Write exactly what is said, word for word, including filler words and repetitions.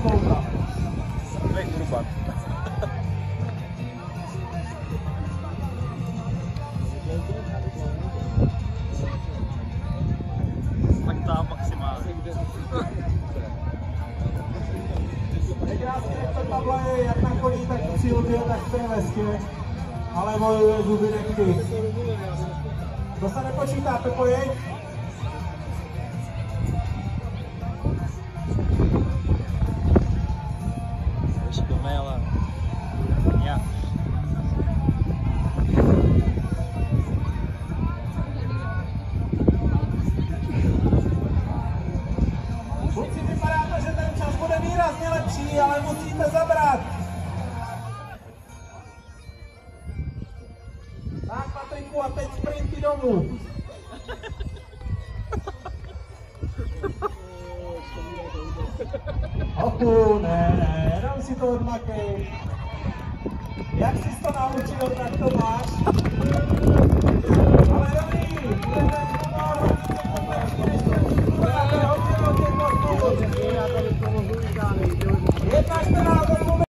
pouta. Nech hrubat. Tak tam maximálně. Nekrásně, jak to Pavla je, jak na koní, tak v cílově, tak v té vestě. Ale bojuje zuby nechty. To se nepočítá, Pepo, jeď. Šikovnej, ale nějak. Kluci, vypadá to, že ten čas bude výrazně lepší, ale musíte zabrat. Tak, Patriku, a teď sprinty domů. Ochu, ne, ne, jenom si to odmakej. Jak jsi to naučil, tak to máš.